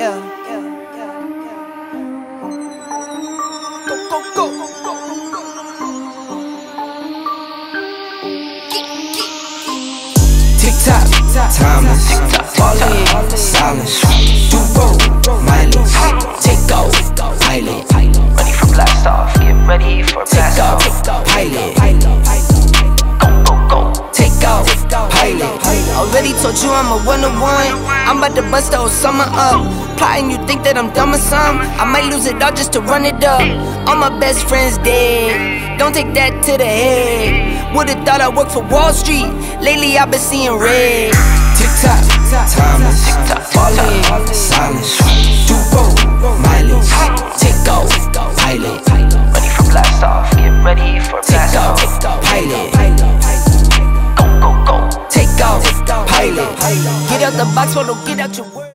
Tick-tock, timeless, falling, silence, do-roll, mileage, take off, pilot, Ready for blast off, get ready for blast off. pilot, Go. take off, pilot. Already told you I'm a one-on-one. I'm about to bust the whole summer up. Plotting, you think that I'm dumb or something? I might lose it all just to run it up. All my best friends dead, don't take that to the head. Would've thought I worked for Wall Street. Lately I've been seeing red. Tick-tock, timeless, falling.